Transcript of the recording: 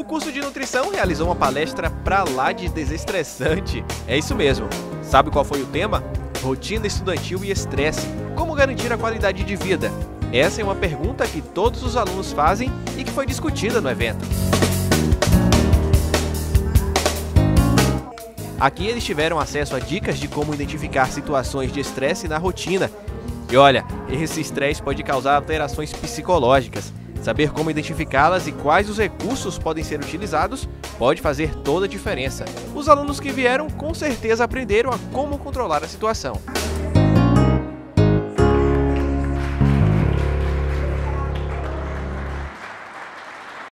O curso de nutrição realizou uma palestra pra lá de desestressante. É isso mesmo. Sabe qual foi o tema? Rotina estudantil e estresse. Como garantir a qualidade de vida? Essa é uma pergunta que todos os alunos fazem e que foi discutida no evento. Aqui eles tiveram acesso a dicas de como identificar situações de estresse na rotina. E olha, esse estresse pode causar alterações psicológicas. Saber como identificá-las e quais os recursos podem ser utilizados pode fazer toda a diferença. Os alunos que vieram com certeza aprenderam a como controlar a situação.